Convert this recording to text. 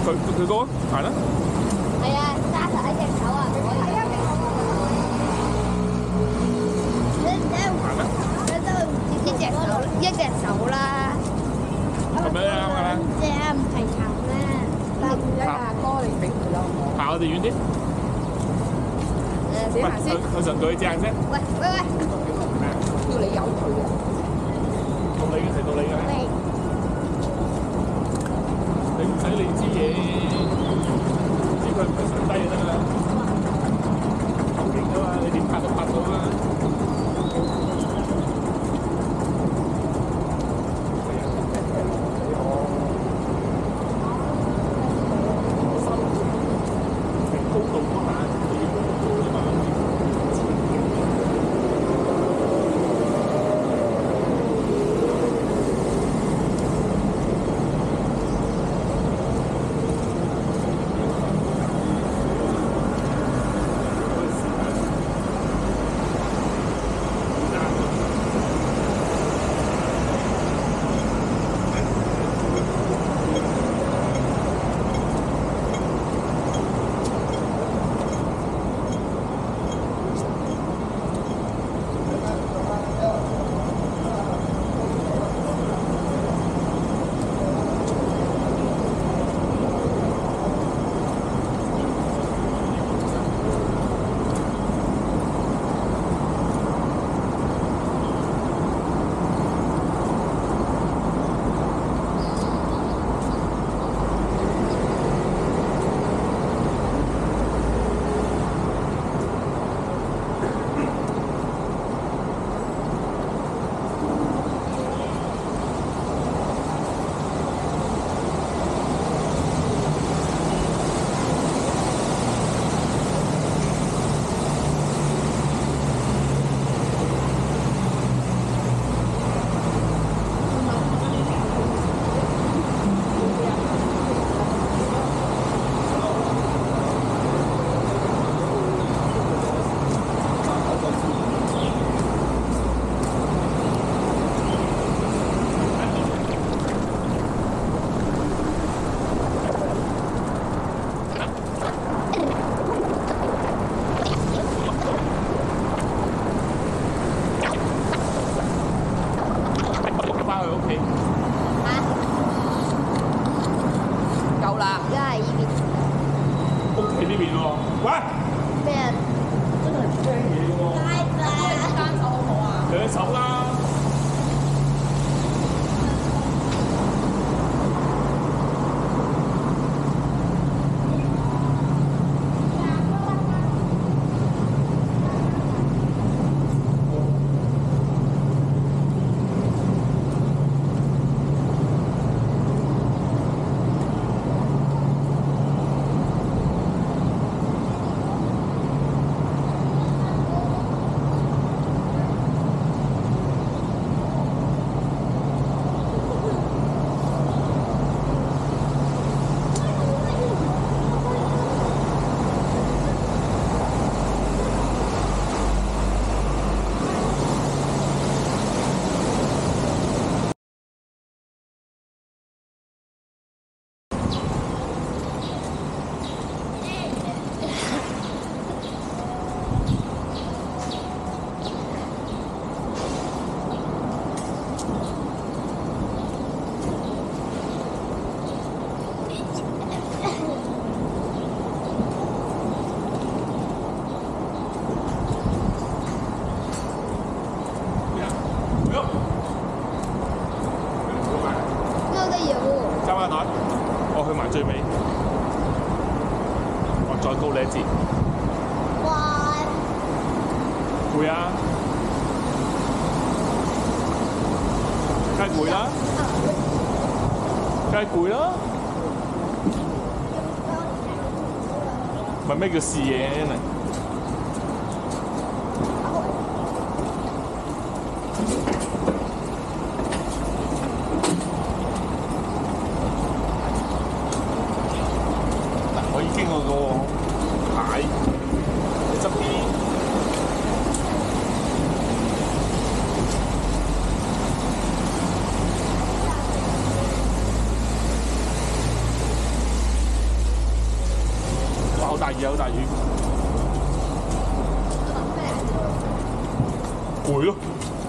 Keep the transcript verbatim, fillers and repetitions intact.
佢佢講行啦。 係啊，揸實一隻手啊！係啊，你你行啦。 你都一隻手一隻手啦。 咁樣啱㗎啦。 即係唔係頭啦。 搭一下哥，你俾佢咯。 行我哋遠啲。 誒，寫下先。 佢神對正啫。 喂喂喂！ 要你有佢嘅。 到你嘅係到你嘅。 喂。 你唔使理知嘢，知佢唔係上低就得㗎啦。好勁㗎嘛，你點拍都拍到啦。高度嗰下，你要高度啫嘛。最尾，我再高你一截。 哇！ 攰啊！梗係攰啦，梗係攰啦。問咩叫視野嚟？經過個蟹側邊， 雨好大雨。攰咯〜